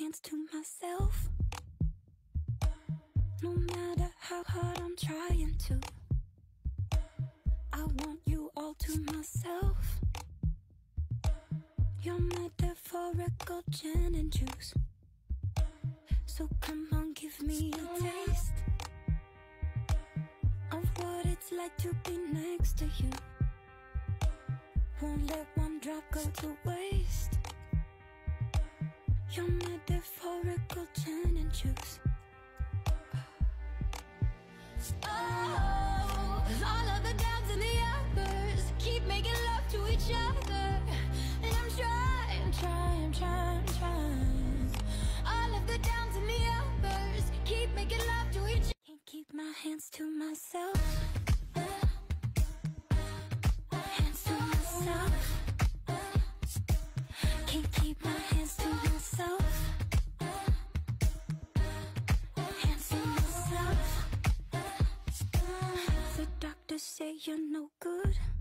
hands to myself. No matter how hard I'm trying to, I want you all to myself. You're metaphorical gin and juice, so come on, give me a taste of what it's like to be next to you. Won't let one drop go to waste. You're metaphorical gin and juice. Oh, all of the downs and the uppers keep making love to each other, and I'm trying. All of the downs and the uppers keep making love to each other. Can't keep my hands to myself. Hands to myself. Can't keep my hands to myself. Hands to myself. The doctors say you're no good.